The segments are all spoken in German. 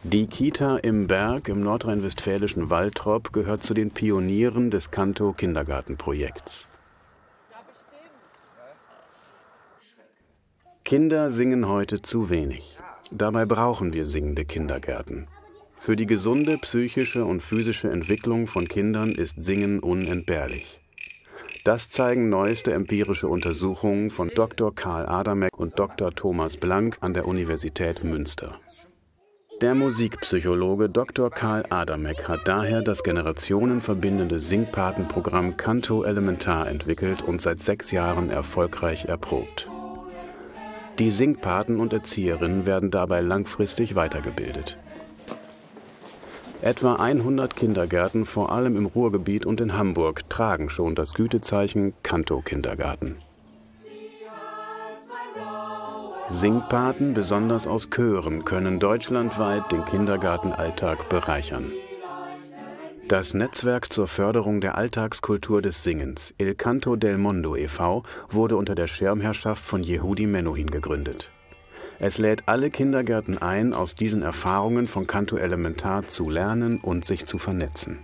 Die Kita im Berg im nordrhein-westfälischen Waltrop gehört zu den Pionieren des Canto-Kindergartenprojekts. Kinder singen heute zu wenig. Dabei brauchen wir singende Kindergärten. Für die gesunde psychische und physische Entwicklung von Kindern ist Singen unentbehrlich. Das zeigen neueste empirische Untersuchungen von Dr. Karl Adamek und Dr. Thomas Blank an der Universität Münster. Der Musikpsychologe Dr. Karl Adamek hat daher das generationenverbindende Singpatenprogramm Canto Elementar entwickelt und seit 6 Jahren erfolgreich erprobt. Die Singpaten und Erzieherinnen werden dabei langfristig weitergebildet. Etwa 100 Kindergärten, vor allem im Ruhrgebiet und in Hamburg, tragen schon das Gütezeichen Canto-Kindergarten. Singpaten, besonders aus Chören, können deutschlandweit den Kindergartenalltag bereichern. Das Netzwerk zur Förderung der Alltagskultur des Singens, Il Canto del Mondo e.V., wurde unter der Schirmherrschaft von Yehudi Menuhin gegründet. Es lädt alle Kindergärten ein, aus diesen Erfahrungen von Canto Elementar zu lernen und sich zu vernetzen.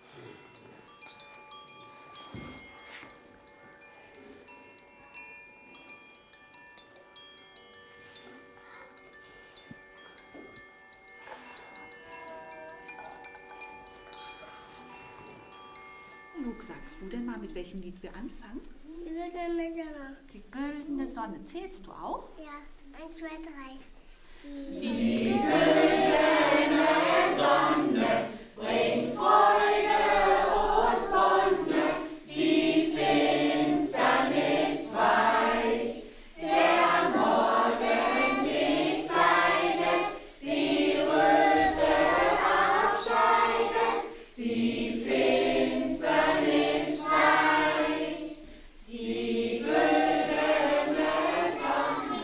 Luke, sagst du denn mal, mit welchem Lied wir anfangen? Die güldene Sonne. Die güldene Sonne. Zählst du auch? Ja, 1, 2, 3. Die güldene Sonne bringt Freude und Wonne, die Finsternis weicht. Der Morgen sich zeiget, die Röte abscheidet, die Finsternis weicht. Die güldene Sonne.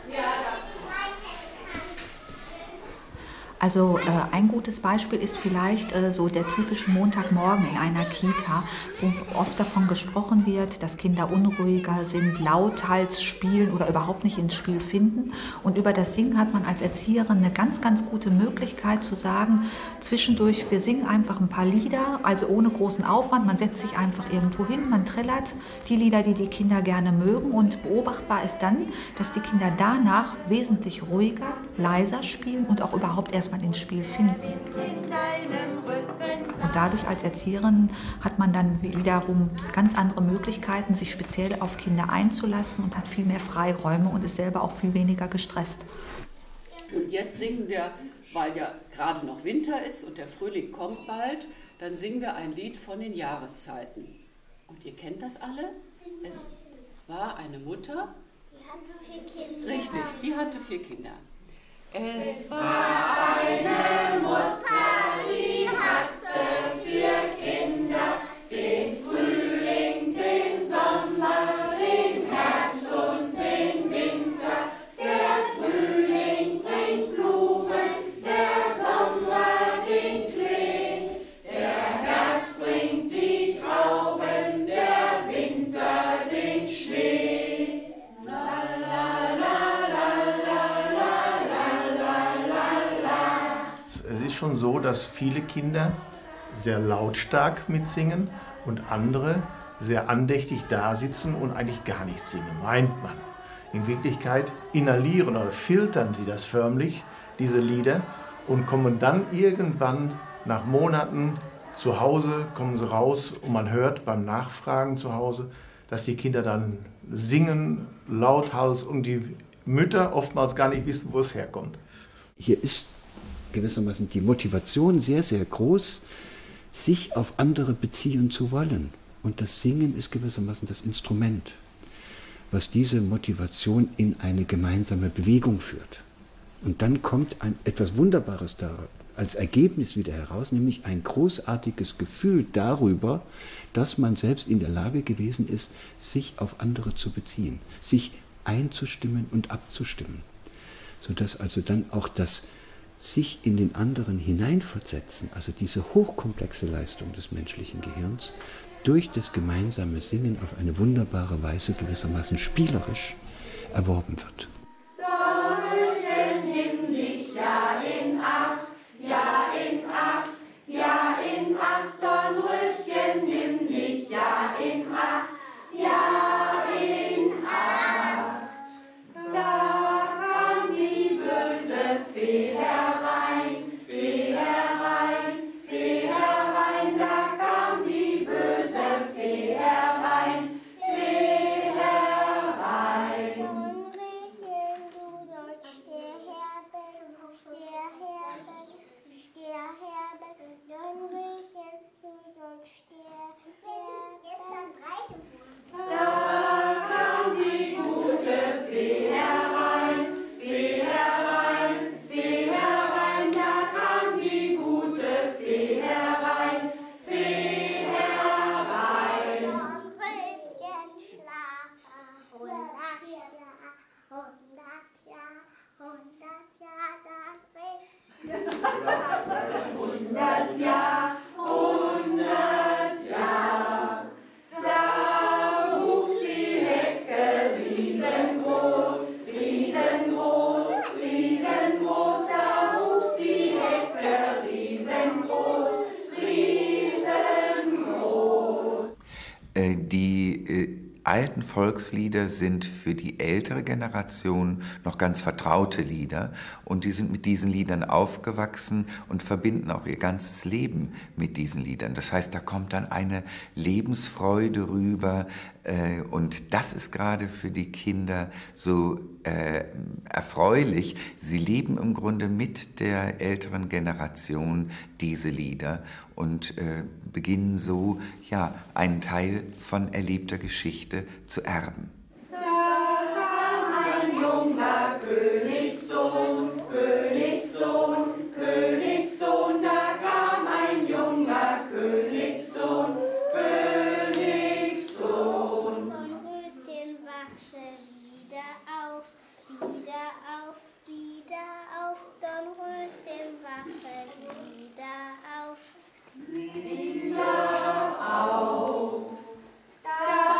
Also ein gutes Beispiel ist vielleicht so der typische Montagmorgen in einer Kita, wo oft davon gesprochen wird, dass Kinder unruhiger sind, lauthals spielen oder überhaupt nicht ins Spiel finden. Und über das Singen hat man als Erzieherin eine ganz, ganz gute Möglichkeit zu sagen, zwischendurch, wir singen einfach ein paar Lieder, also ohne großen Aufwand. Man setzt sich einfach irgendwo hin, man trällert die Lieder, die die Kinder gerne mögen. Und beobachtbar ist dann, dass die Kinder danach wesentlich ruhiger, leiser spielen und auch überhaupt erstmal ins Spiel finden. Und dadurch als Erzieherin hat man dann wiederum ganz andere Möglichkeiten, sich speziell auf Kinder einzulassen und hat viel mehr Freiräume und ist selber auch viel weniger gestresst. Und jetzt singen wir, weil ja gerade noch Winter ist und der Frühling kommt bald, dann singen wir ein Lied von den Jahreszeiten. Und ihr kennt das alle? Es war eine Mutter. Die hatte 4 Kinder. Richtig, die hatte 4 Kinder. Es war eine Mutter, die hatte 4 Kinder, den Frühling, den Sommer, den Herbst und den Winter. Der Frühling bringt Blumen, der Sommer den Klee, der Herbst bringt die Trauben, der Winter den Schnee. La la la la la la. Es ist schon so, dass viele Kinder sehr lautstark mitsingen und andere sehr andächtig dasitzen und eigentlich gar nichts singen, meint man. In Wirklichkeit inhalieren oder filtern sie das förmlich, diese Lieder, und kommen dann irgendwann nach Monaten zu Hause, kommen sie raus und man hört beim Nachfragen zu Hause, dass die Kinder dann singen, lauthals, und die Mütter oftmals gar nicht wissen, wo es herkommt. Hier ist gewissermaßen die Motivation sehr, sehr groß, sich auf andere beziehen zu wollen. Und das Singen ist gewissermaßen das Instrument, was diese Motivation in eine gemeinsame Bewegung führt. Und dann kommt etwas Wunderbares da als Ergebnis wieder heraus, nämlich ein großartiges Gefühl darüber, dass man selbst in der Lage gewesen ist, sich auf andere zu beziehen, sich einzustimmen und abzustimmen. Sodass also dann auch das sich in den anderen hineinversetzen, also diese hochkomplexe Leistung des menschlichen Gehirns, durch das gemeinsame Singen auf eine wunderbare Weise gewissermaßen spielerisch erworben wird. Nimm dich ja in Acht, 100 Jahr, 100 Jahr. Da wuchs die Hecke riesengroß, riesengroß, riesengroß. Da wuchs die Hecke riesengroß, riesengroß. Die alten Volkslieder sind für die ältere Generation noch ganz vertraute Lieder und die sind mit diesen Liedern aufgewachsen und verbinden auch ihr ganzes Leben mit diesen Liedern. Das heißt, da kommt dann eine Lebensfreude rüber und das ist gerade für die Kinder so erfreulich. Sie leben im Grunde mit der älteren Generation diese Lieder und beginnen so ja, einen Teil von erlebter Geschichte zu erben. Da kam ein junger Königssohn, Königssohn, Königssohn. Da kam ein junger Königssohn, Königssohn. Dornröschen wache wieder auf, wieder auf, wieder auf. Dornröschen wache wieder auf. Wieder auf. Da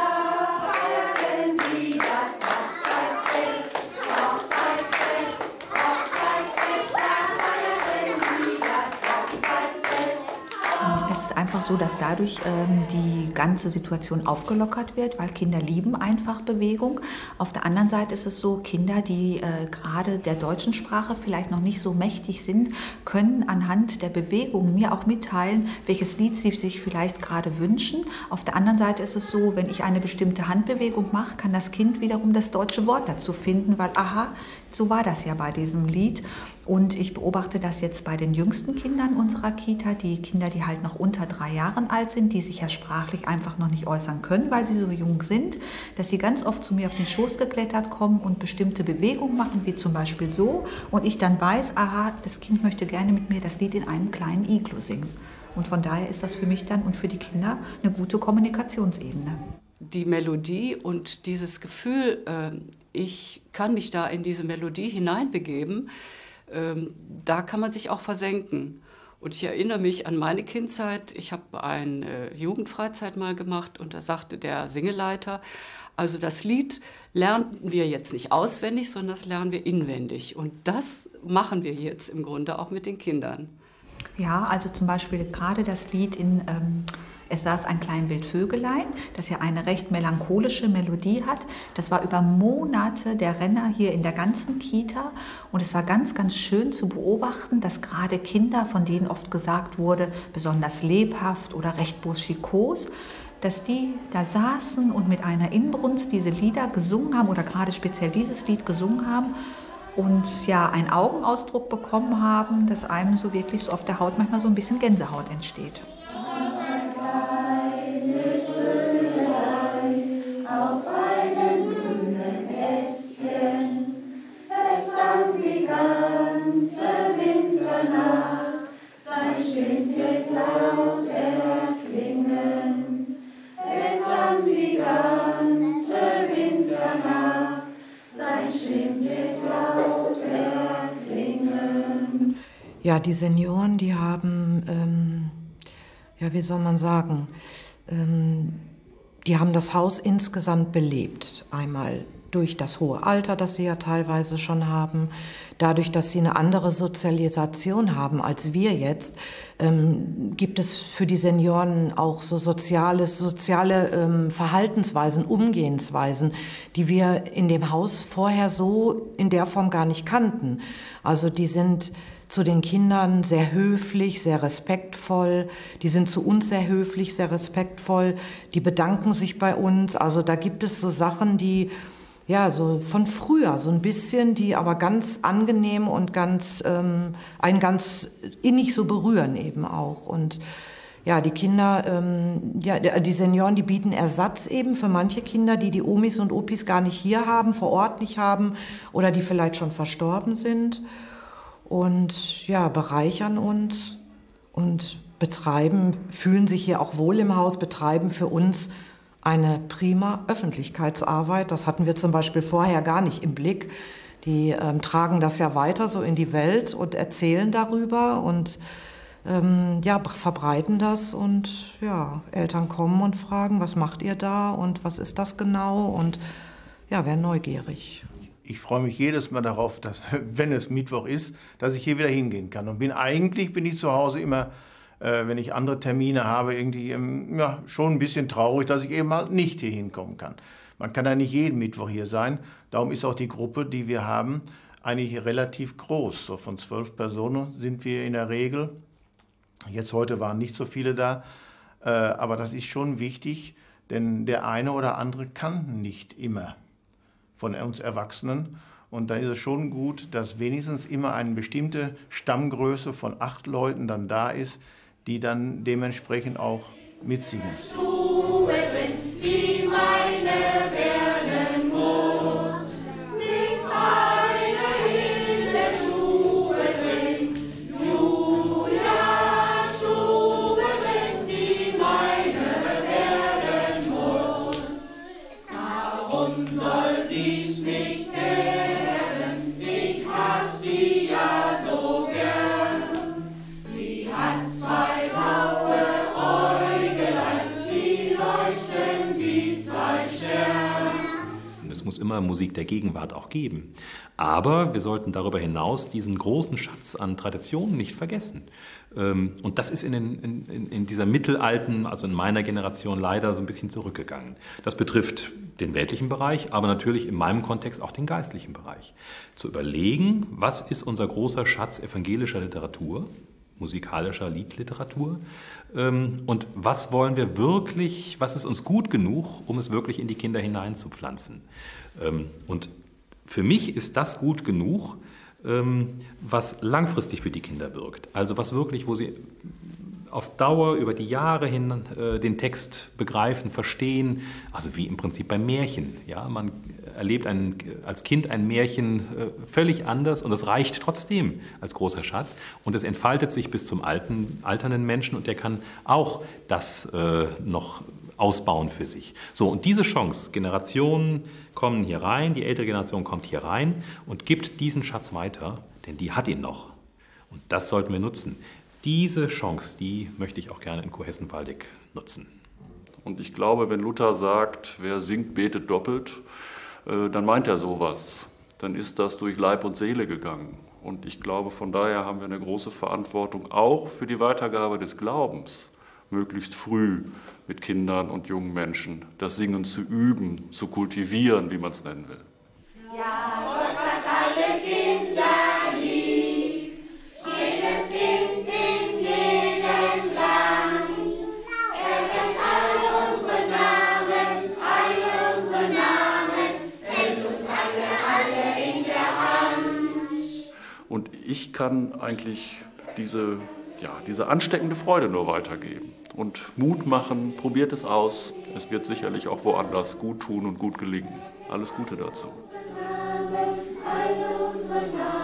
feiern sie das Hochzeitsfest, Hochzeitsfest, Hochzeitsfest. Da feiern sie das Hochzeitsfest. Es ist einfach so, dass dadurch die ganze Situation aufgelockert wird, weil Kinder lieben einfach Bewegung. Auf der anderen Seite ist es so, Kinder, die gerade der deutschen Sprache vielleicht noch nicht so mächtig sind, können anhand der Bewegung mir auch mitteilen, welches Lied sie sich vielleicht gerade wünschen. Auf der anderen Seite ist es so, wenn ich eine bestimmte Handbewegung mache, kann das Kind wiederum das deutsche Wort dazu finden, weil aha, so war das ja bei diesem Lied. Und ich beobachte das jetzt bei den jüngsten Kindern unserer Kita, die Kinder, die halt noch unter 3 Jahren alt sind, die sich ja sprachlich einfach noch nicht äußern können, weil sie so jung sind, dass sie ganz oft zu mir auf den Schoß geklettert kommen und bestimmte Bewegungen machen, wie zum Beispiel so. Und ich dann weiß, aha, das Kind möchte gerne mit mir das Lied in einem kleinen Iglu singen. Und von daher ist das für mich dann und für die Kinder eine gute Kommunikationsebene. Die Melodie und dieses Gefühl, ich kann mich da in diese Melodie hineinbegeben, da kann man sich auch versenken. Und ich erinnere mich an meine Kindheit, ich habe eine Jugendfreizeit mal gemacht und da sagte der Singeleiter, also das Lied lernen wir jetzt nicht auswendig, sondern das lernen wir inwendig. Und das machen wir jetzt im Grunde auch mit den Kindern. Ja, also zum Beispiel gerade das Lied in Es saß ein klein Wildvögelein, das ja eine recht melancholische Melodie hat. Das war über Monate der Renner hier in der ganzen Kita. Und es war ganz, ganz schön zu beobachten, dass gerade Kinder, von denen oft gesagt wurde, besonders lebhaft oder recht burschikos, dass die da saßen und mit einer Inbrunst diese Lieder gesungen haben oder gerade speziell dieses Lied gesungen haben und ja einen Augenausdruck bekommen haben, dass einem so wirklich so auf der Haut manchmal so ein bisschen Gänsehaut entsteht. Auf einem grünen Ästchen, es sang die ganze Winternacht, sein Stimmchen laut erklingen. Es sang die ganze Winternacht, sein Stimmchen laut erklingen. Ja, die Senioren, die haben, wie soll man sagen, die haben das Haus insgesamt belebt. Einmal durch das hohe Alter, das sie ja teilweise schon haben, dadurch, dass sie eine andere Sozialisation haben als wir jetzt, gibt es für die Senioren auch so soziale Verhaltensweisen, Umgehensweisen, die wir in dem Haus vorher so in der Form gar nicht kannten. Also die sind zu den Kindern sehr höflich, sehr respektvoll. Die sind zu uns sehr höflich, sehr respektvoll. Die bedanken sich bei uns. Also da gibt es so Sachen, die ja so von früher so ein bisschen, die aber ganz angenehm und ganz einen ganz innig so berühren eben auch. Und ja, die Kinder, die Senioren, die bieten Ersatz eben für manche Kinder, die die Omis und Opis gar nicht hier haben, vor Ort nicht haben oder die vielleicht schon verstorben sind. Und ja, bereichern uns und fühlen sich hier auch wohl im Haus, betreiben für uns eine prima Öffentlichkeitsarbeit. Das hatten wir zum Beispiel vorher gar nicht im Blick, Die tragen das ja weiter so in die Welt und erzählen darüber und verbreiten das. Und ja, Eltern kommen und fragen, was macht ihr da und was ist das genau? Und ja, werden neugierig. Ich freue mich jedes Mal darauf, dass, wenn es Mittwoch ist, dass ich hier wieder hingehen kann. Und bin ich zu Hause immer, wenn ich andere Termine habe, irgendwie schon ein bisschen traurig, dass ich eben halt nicht hier hinkommen kann. Man kann ja nicht jeden Mittwoch hier sein. Darum ist auch die Gruppe, die wir haben, eigentlich relativ groß. So von 12 Personen sind wir in der Regel. Jetzt heute waren nicht so viele da. Aber das ist schon wichtig, denn der eine oder andere kann nicht immer von uns Erwachsenen. Und dann ist es schon gut, dass wenigstens immer eine bestimmte Stammgröße von 8 Leuten dann da ist, die dann dementsprechend auch mitsingen. Die meine werden muss, sitzt eine in der Stube drin, Julia Stube drin, die meine werden muss. Warum soll sie's nicht werden? Ich hab sie ja so gern. Sie hat 2 blaue Äugelein, die leuchten wie 2 Sterne. Es muss immer Musik der Gegenwart auch geben. Aber wir sollten darüber hinaus diesen großen Schatz an Traditionen nicht vergessen. Und das ist in dieser mittelalten, also in meiner Generation leider so ein bisschen zurückgegangen. Das betrifft den weltlichen Bereich, aber natürlich in meinem Kontext auch den geistlichen Bereich. Zu überlegen, was ist unser großer Schatz evangelischer Literatur, musikalischer Liedliteratur, und was wollen wir wirklich, was ist uns gut genug, um es wirklich in die Kinder hineinzupflanzen. Und für mich ist das gut genug, was langfristig für die Kinder wirkt. Also was wirklich, wo sie auf Dauer über die Jahre hin den Text begreifen, verstehen, also wie im Prinzip beim Märchen. Ja, man erlebt als Kind ein Märchen völlig anders und es reicht trotzdem als großer Schatz und es entfaltet sich bis zum alternden Menschen und der kann auch das noch ausbauen für sich. So, und diese Chance, Generationen kommen hier rein, die ältere Generation kommt hier rein und gibt diesen Schatz weiter, denn die hat ihn noch. Und das sollten wir nutzen. Diese Chance, die möchte ich auch gerne in Cohessen-Waldeck nutzen. Und ich glaube, wenn Luther sagt, wer singt, betet doppelt, dann meint er sowas. Dann ist das durch Leib und Seele gegangen. Und ich glaube, von daher haben wir eine große Verantwortung auch für die Weitergabe des Glaubens, möglichst früh mit Kindern und jungen Menschen das Singen zu üben, zu kultivieren, wie man es nennen will. Ja, Gott hat alle Kinder lieb, jedes Kind in jedem Land. Er kennt alle unsere Namen, hält uns alle in der Hand. Und ich kann eigentlich diese ansteckende Freude nur weitergeben. Und Mut machen, probiert es aus. Es wird sicherlich auch woanders gut tun und gut gelingen. Alles Gute dazu. Alle unsere Namen.